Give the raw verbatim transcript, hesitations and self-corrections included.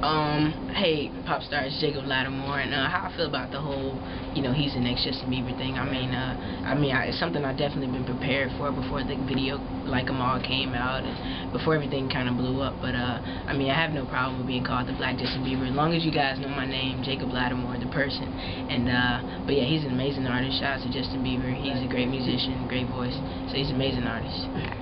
Um, hey, Popstar, it's Jacob Latimore, and uh, how I feel about the whole, you know, he's the next Justin Bieber thing. I mean, uh, I mean, I, it's something I've definitely been prepared for before the video, like them all came out, and before everything kind of blew up. But uh, I mean, I have no problem with being called the Black Justin Bieber, as long as you guys know my name, Jacob Latimore, the person. And uh, but yeah, he's an amazing artist. Shout out to Justin Bieber. He's a great musician, great voice. So he's an amazing artist.